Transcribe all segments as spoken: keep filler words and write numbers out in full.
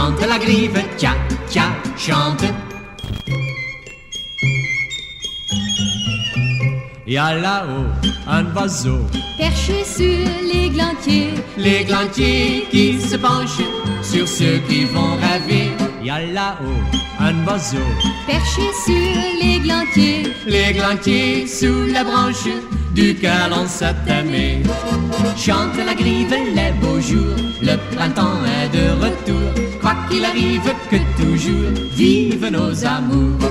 chante la grive, tcha, tcha, chante. Y a là-haut un oiseau perché sur l'églantier, l'églantier qui se penche sur ceux qui vont rêver. Y a là-haut un oiseau perché sur l'églantier, l'églantier sous la branche duquel on s'est aimé. Chante la grive les beaux jours, le printemps est de retour. Quoi qu'il arrive que toujours, vive nos amours.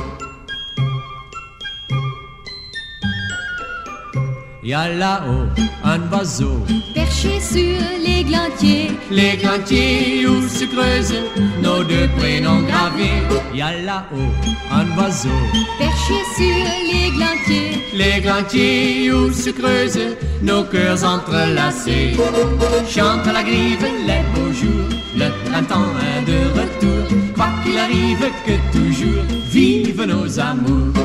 Y a là-haut un oiseau perché sur l'églantier, l'églantier où se creusent nos deux prénoms gravés. Y a là-haut un oiseau perché sur l'églantier, l'églantier où se creusent nos cœurs entrelacés. Chante la grive les beaux jours, le printemps est de retour. Quoi qu'il arrive que toujours, vive nos amours.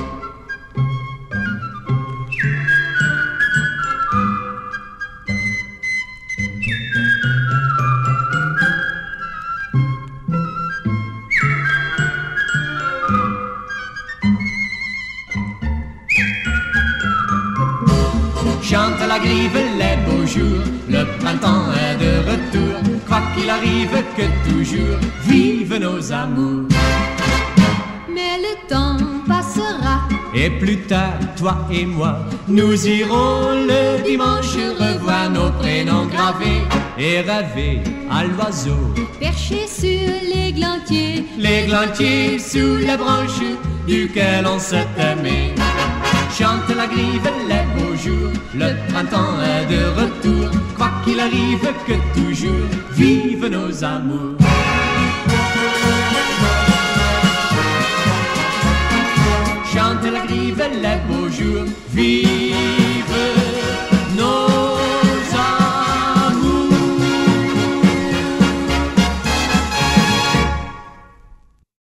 Chante la grive les beaux jours, le printemps est de retour. Quoi qu'il arrive que toujours, vive nos amours. Mais le temps passera, et plus tard, toi et moi, nous irons le dimanche revoir nos prénoms gravés et rêver à l'oiseau perché sur l'églantier, l'églantier sous la branche duquel on s'est aimé. Chante la grive les beaux jours, le printemps est de retour. Quoi qu'il arrive que toujours, vive nos amours. Chante la grive les beaux jours, vive